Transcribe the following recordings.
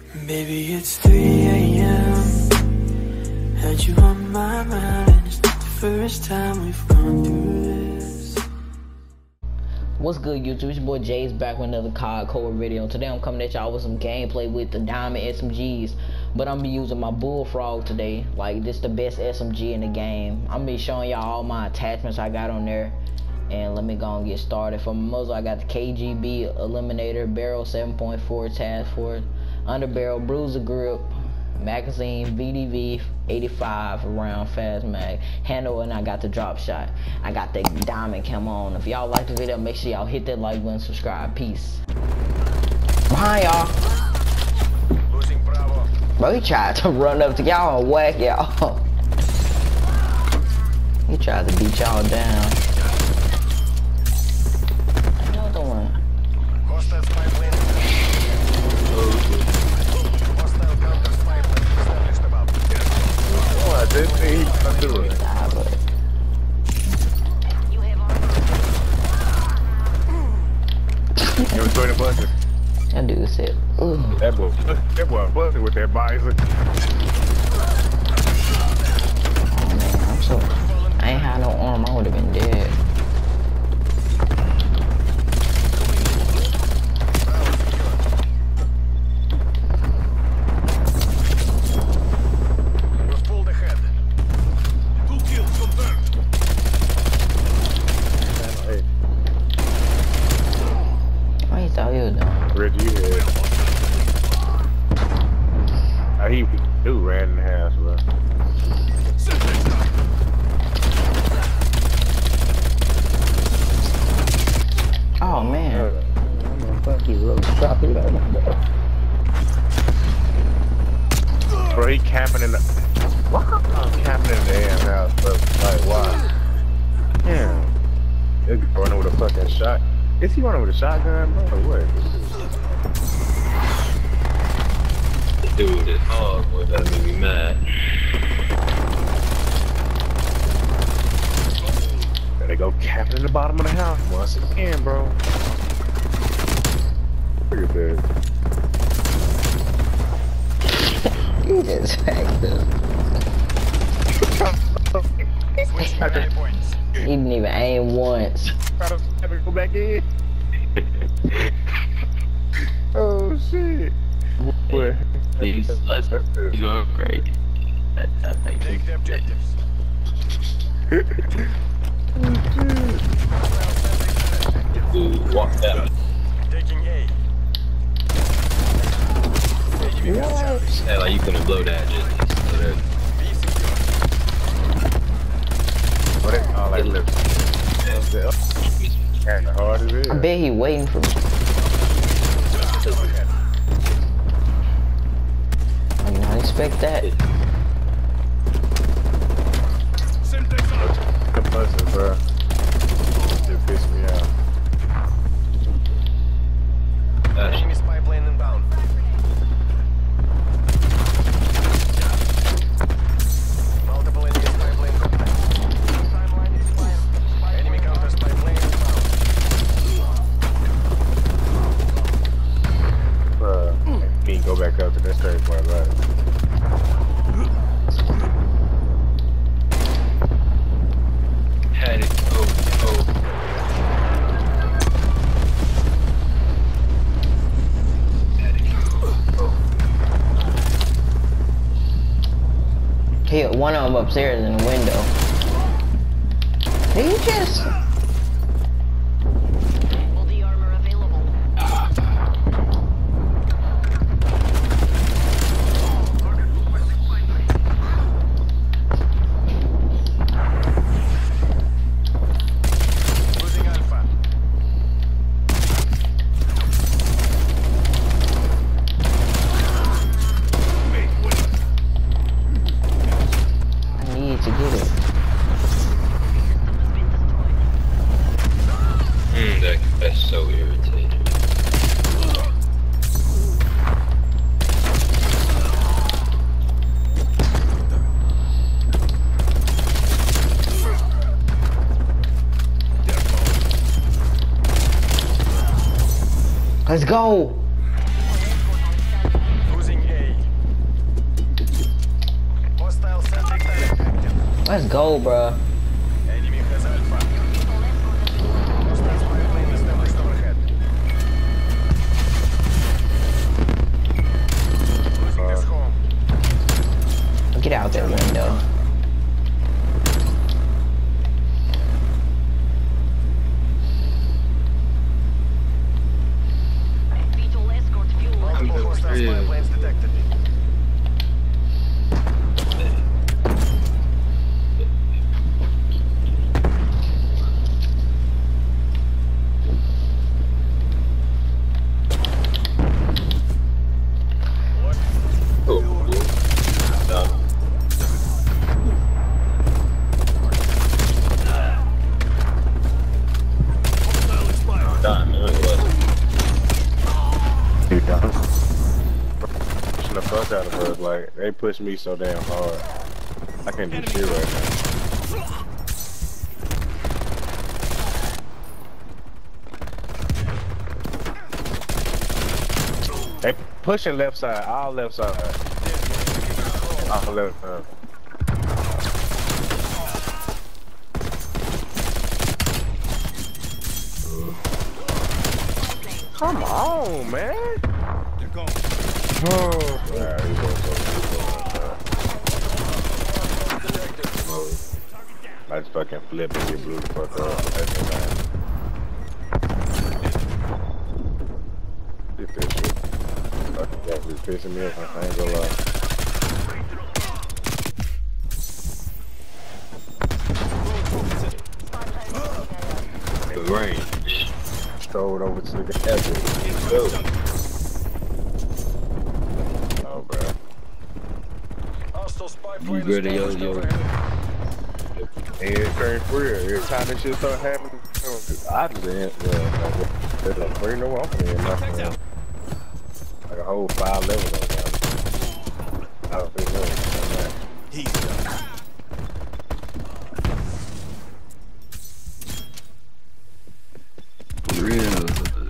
Baby, it's 3 a.m. Had you on my mind, and it's not the first time we've gone through this. What's good, YouTube? It's your boy Jay's back with another COD core video. Today I'm coming at y'all with some gameplay with the diamond SMGs, but I'm gonna be using my Bullfrog today. Like, this the best SMG in the game. I'm gonna be showing y'all all my attachments I got on there. And let me go and get started. For my muzzle, I got the KGB Eliminator, barrel 7.4 task force, underbarrel bruiser grip, magazine VDV 85 round fast mag, handle, and I got the drop shot. I got the diamond camo on. If y'all like the video, make sure y'all hit that like button, subscribe. Peace. Behind y'all. Bro, he tried to run up to y'all and whack y'all. He tried to beat y'all down. Another one. I didn't think he was gonna do it. You was doing a bucket. That dude said, ooh. That boy buzzing with that visor. Oh man, I'm so. I ain't had no arm, I would have been dead. Reggie, he ran in the house, bro. Oh man. Fuck you, bro. Stop it. Bro, he camping in the. What? Camping in the damn house, bro. Like, why? Damn. He's running with a fucking shot. Is he running with a shotgun, bro, or what? Dude, it's hard, boy. That made me mad. Gotta go camping in the bottom of the house once again, bro. Look at that. You just hacked up. He didn't even aim once. Go back in. Oh shit. Boy. He's going great. Take the objectives. Dude, walk out. Taking A. Hey, like you couldn't blow that just. What it? Oh, like lips. Kinda hard as it is. I bet he waiting for me. I did not expect that. The buses, bro. It pissed me out. Enemy spy plane inbound. Multiple enemy spy plane contact. Timeline expired. Enemy counter spy plane inbound. Bruh, he can go back up to that straight point, right? Had it. Oh. Hit one of them upstairs in the window. Did you just? The armor available. Losing Alpha. I need to get it. That's so irritating. Let's go. Losing Let's go, bro. Enemy has Alpha. Hostile spy plane established overhead. Losing this home. Get out that window. Beetle escort fuel. Multiple hostile spy planes detected. Pushing the fuck out of her. Like, they push me so damn hard. I can't do shit right now. They pushing left side, all left side. All left side. Come on, man. They're gone. Oh, I just fucking flip and get blew the fuck up. Get this shit. That was pissing me off. I ain't gonna lie. The range. Throw it over to the edge. Oh, bro. Hostile spy plane Ready, yo, established yo. overhead. And it's very free. Every time this shit start happening, I just ain't. There's a free no one for me. Like a whole 5 levels on that. I don't think so. He's done. Real.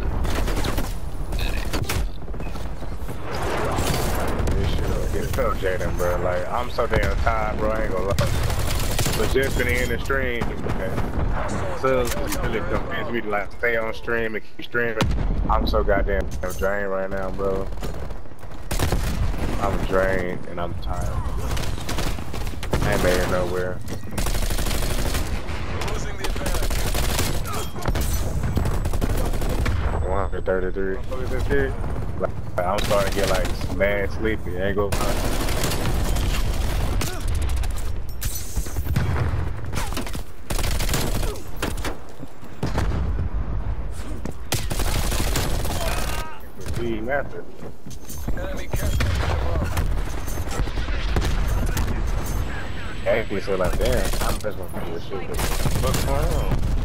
This shit get so Jaden, bro. Like, I'm so damn tired, bro. I ain't gonna lie. But just been in the stream, so really convinced me to like stay on stream and keep streaming. I'm so goddamn drained right now, bro. I'm drained and I'm tired. I ain't made it nowhere. Losing the advantage. 133. What is this shit? Like, I'm starting to get like mad sleepy. I ain't go. After. Enemy captured above. Hey, we so like, damn, I'm just gonna do this shit. What's going on?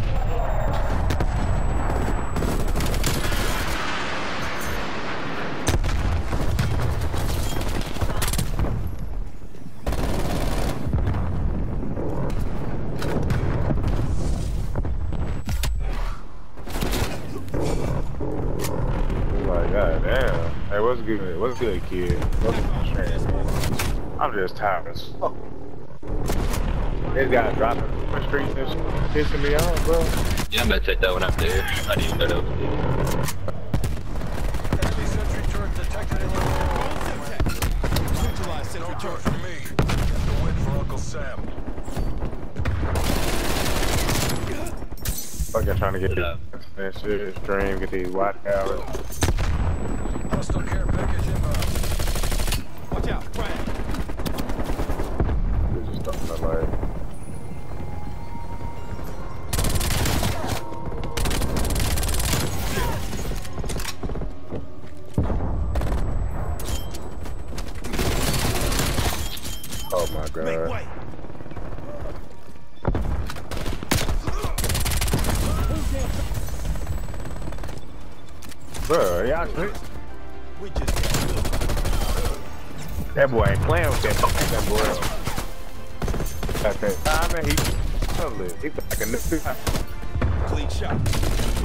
God damn. Hey, what's good? What's good, kid? What's good, I'm just tired as fuck. This guy dropping the streets and shit, pissing me off, bro. Yeah, I'm about to take that one up there. I didn't know that was there. Enemy sentry turret detected in your neutralized sentry turret for me. Get the win for Uncle Sam. Fucking trying to get that shit stream, get these watch hours. Hostile care package inbound. Watch out, Brian. This is stuff I like. Oh my god. Make way. Bro, y'all trick? We just got That boy ain't playing with that boy. At that time, man, he like a nigga. clean shot.